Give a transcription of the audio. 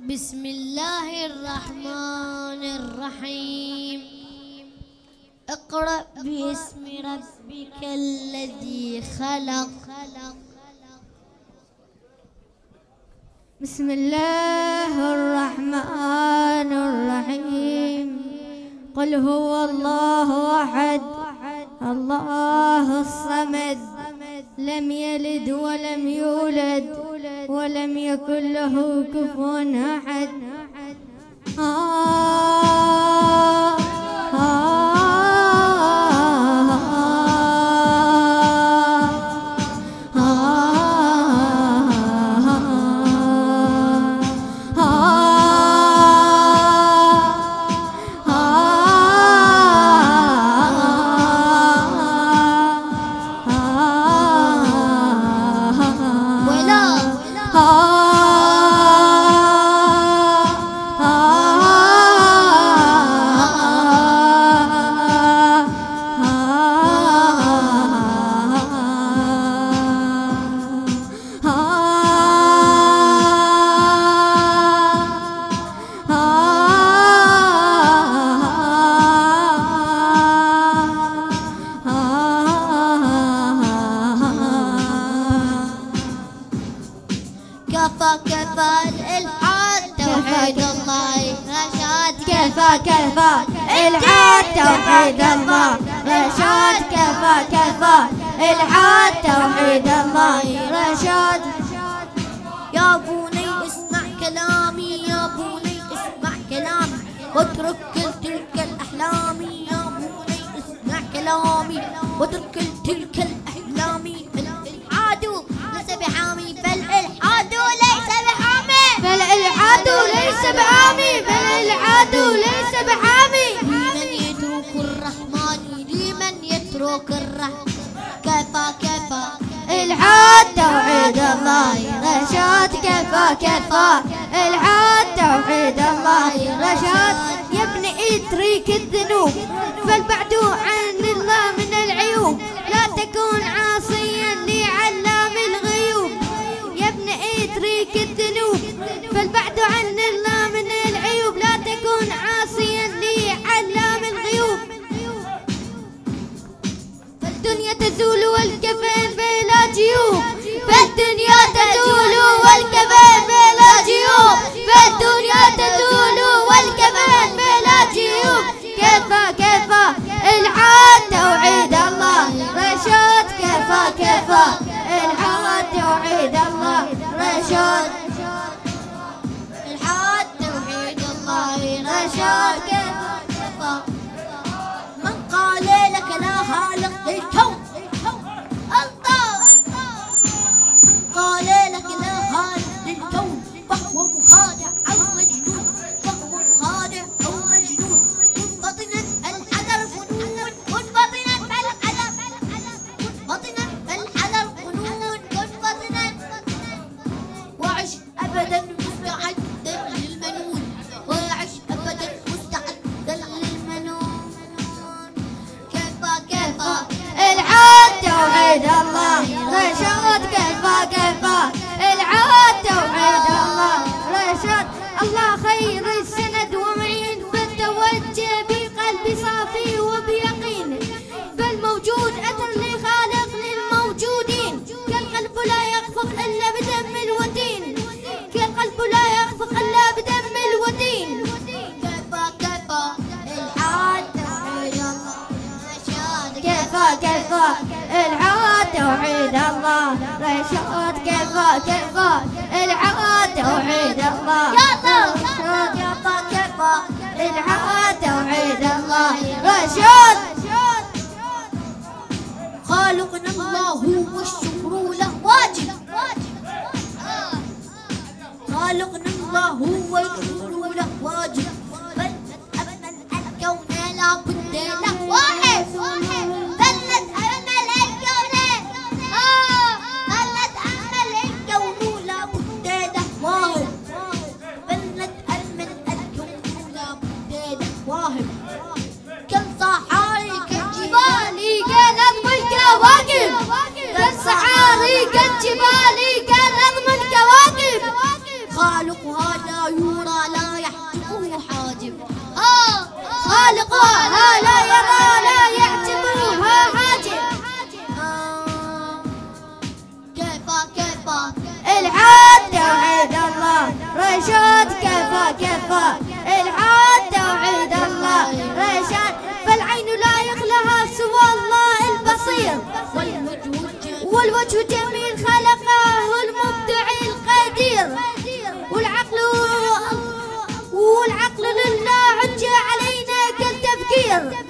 بسم الله الرحمن الرحيم. اقرأ باسم ربك الذي خلق. بسم الله الرحمن الرحيم. قل هو الله أحد الله الصمد لم يلد ولم يولد ولم يكن له كفوا أحد. كفى الإلحاد توحيد الله رشاد. كفى الإلحاد توحيد الله رشاد. كفى الإلحاد توحيد الله رشاد. يا بني اسمع كلامي، يا بني اسمع كلامي واترك كل تلك الأحلام. يا بني اسمع كلامي واترك كل تلك الأحلام. الإلحاد ليس بحامي، فالإلحاد ليس بحامي، فالإلحاد ليس بحامي، فالإلحاد ليس بحامي. لمن يترك الرحمن، لمن يترك الرحمن. كفى الحاد توحيد الله رشاد. كفى الحاد توحيد الله رشاد. يا ابن اترك الذنوب فالبعد عن الله من العيوب، لا تكون عاصيا لعلام الغيوب. يا ابن اترك الذنوب فالبعد عن الله من العيوب، لا تكون عاصيا لعلام الغيوب. فالدنيا تزول والكفن بلا جيوب، فالدنيا تزول والكفن بلا جيوب، فالدنيا تزول والكفن بلا جيوب. كفى الحاد توحيد الله رشاد. كفى الحاد توحيد الله رشاد. الحاد توحيد الله رشاد. كفى من قال لك لا خالق للكون، الله من قال لك لا خالق للكون فهو مخادع أو مجنون، فهو مخادع أو مجنون. منبطنا الحذر فنون، منبطنا الحذر، منبطنا الحذر فنون، منبطنا. وعش أبدا مستعدا للمنون، وعش أبدا مستعدا للمنون. كفى الحاد توحيد الله رشاد. كفى الحاد توحيد الله رشاد. الله خير السند ومعين، فالتوجه بقلب صافي وبيقين. فالموجود أثر لخالق للموجودين، كالقلب لا يخفق إلا بدم الوتين، كالقلب لا يخفق إلا بدم الوتين. كفى الحاد توحيد الله رشاد. كفى الحاد توحيد الله رشاد. كفى الحاد توحيد الله رشاد. كفى الحاد توحيد الله رشاد. خالقنا الله والشكر له واجب، خالقنا الله والشكر له واجب. بل أبنى الكون لا بد له واحد، بلت أمل الكون، بلت أمل الكون لا بد له واحد، بلت أمل الكون لا بد له واحد. كم صحاري كالجبال كنظم الكواكب، كم صحاري كالجبال كنظم الكواكب. خالقها لا يولد خالقها لا يرى لا يعتبرها حاجب. كيف الحاد توحيد الله رشاد، كيف الحاد توحيد الله رشاد. فالعين لا يخلها سوى الله البصير، والوجه جميل خلقه المبدع القدير. والعقل لله حجة علينا كالتفكير.